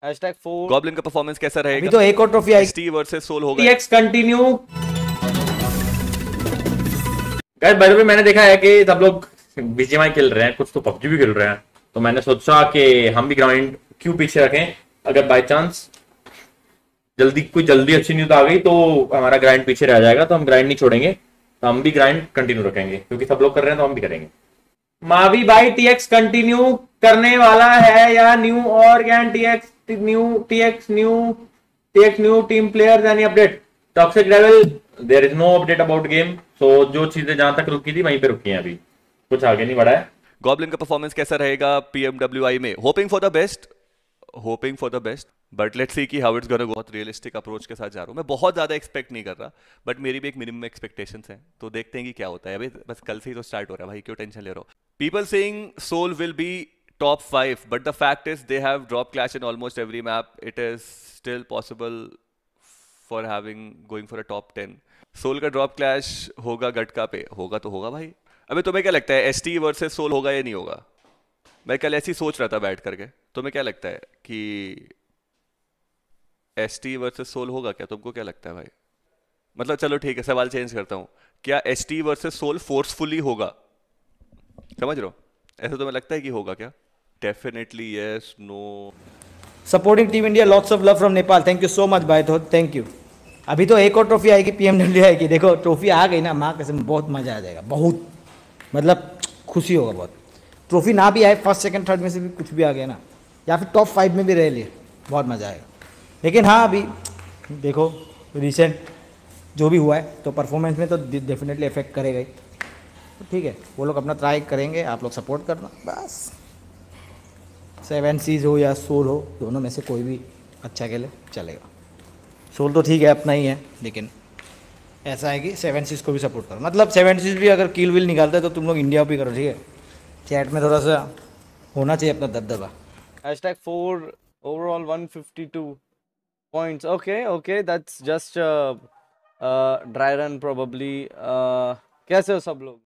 #4 goblin का performance कैसा अभी रहेगा? तो एक और ट्रॉफी आएगी। ST वर्सेस सोल होगा। TX continue. Guys by the way मैंने देखा है कि सब लोग बीजीएमआई खेल रहे हैं, कुछ तो पबजी भी खेल रहे हैं, तो मैंने सोचा कि हम भी ग्राइंड क्यों पीछे रखें। अगर बाय चांस जल्दी अच्छी न्यूज आ गई तो हमारा ग्राइंड पीछे रह जाएगा, तो हम ग्राइंड नहीं छोड़ेंगे, तो हम भी ग्राइंड कंटिन्यू रखेंगे क्योंकि सब लोग कर रहे हैं तो हम भी करेंगे। मावी भाई TX कंटिन्यू करने वाला है या new organ TX new team players any update? Toxic level there is no update about game, so जो चीजें जहां तक रुकी थी वहीं पे रुकी हैं, अभी कुछ आगे नहीं बढ़ा है। गॉब्लिन का परफॉर्मेंस कैसा रहेगा PMWI में? Hoping for the best but let's see कि हाउ इट्स गोना गो। बहुत रियलिस्टिक अप्रोच के साथ जा रहा हूँ मैं, बहुत ज्यादा एक्सपेक्ट नहीं कर रहा, बट मेरी भी एक मिनिमम एक्सपेक्टेशंस हैं, तो देखते हैं कि क्या होता है। अभी बस कल से ही तो स्टार्ट हो रहा है भाई, क्यों टेंशन ले रहे हो? People saying Soul will be top 5 but the fact is they have drop clash in almost every map. It is still possible for going for a top 10. Soul का ड्रॉप क्लैश होगा Gatka पे, होगा तो होगा भाई। अबे तुम्हें क्या लगता है ST वर्सेस सोल होगा या नहीं होगा? मैं कल ऐसी सोच रहा था बैठ करके, तुम्हें क्या लगता है कि ST वर्सेस सोल होगा क्या? तुमको क्या लगता है भाई? मतलब चलो ठीक है, सवाल चेंज करता हूँ, क्या ST वर्सेस सोल फोर्सफुली होगा? समझ रहे हो? ऐसा तुम्हें लगता है कि होगा क्या? Definitely yes, no? Supporting team India, lots of love from Nepal. Thank you so much भाई, तो थैंक यू। अभी तो एक और ट्रॉफी आएगी, PMW आएगी। देखो ट्रॉफी आ गई ना, माँ कसम बहुत मजा आ जाएगा, बहुत मतलब खुशी होगा बहुत। ट्रॉफी ना भी आए, फर्स्ट सेकंड थर्ड में से भी कुछ भी आ गया ना, या फिर टॉप 5 में भी रह लिए, बहुत मजा आएगा। लेकिन हाँ अभी देखो रिसेंट जो भी हुआ है तो परफॉर्मेंस में तो डेफिनेटली इफेक्ट करेगा ही। तो ठीक है, वो लोग अपना ट्राई करेंगे, आप लोग सपोर्ट करना बस। 7 सीज हो या सोल हो, दोनों में से कोई भी अच्छा खेले चलेगा। सोल तो ठीक है अपना ही है, लेकिन ऐसा है कि 7 सीज को भी सपोर्ट करो। मतलब 7 सीज भी अगर किल विल निकालता है तो तुम लोग इंडिया भी करो, ठीक है? चैट में थोड़ा सा होना चाहिए अपना दबदबा। #4 overall 152 points. Okay, that's just dry run probably. कैसे हो सब लोग?